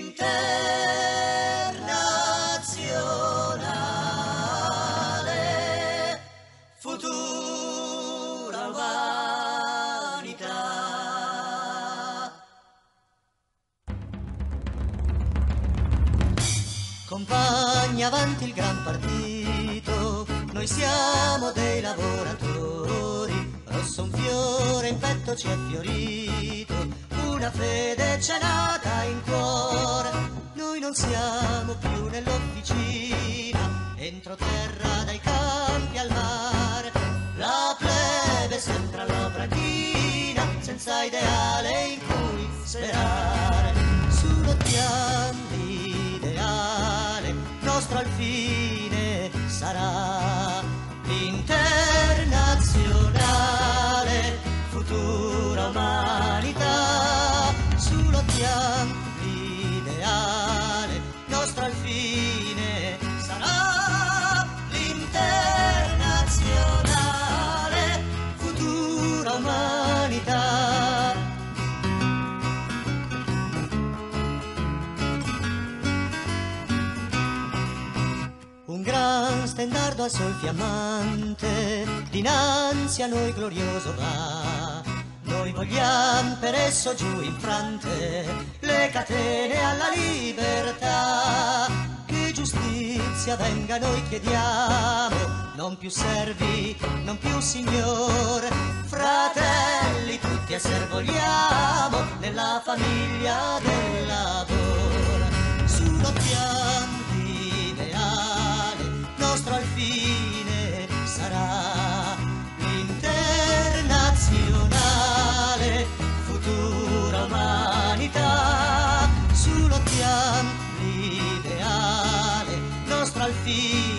l'internazionale futura umanità. Compagni, avanti il gran partito, noi siamo dei lavoratori, rosso un fiore in petto ci è fiorito, una fede c'è nata in cuore, noi non siamo più nell'officina, entro terra dai campi al mare, la plebe sempre all'opera china, senza ideale in cui sperare, sulottiamo l'ideale, nostro al fine sarà l'internazionale futura umanità, sulottiamo l'ideale, nostro al fine sarà l'internazionale futura umanità. Un gran stendardo al sol fiammante dinanzi a noi glorioso va, noi vogliamo per esso giù infrante le catene alla libertà, che giustizia venga noi chiediamo, non più servi, non più signor, fratelli tutti esser vogliamo nella famiglia del lavoro, sulottiamo nostro al fine sarà l'internazionale futura umanità, sulottiamo l'ideale, nostro al fine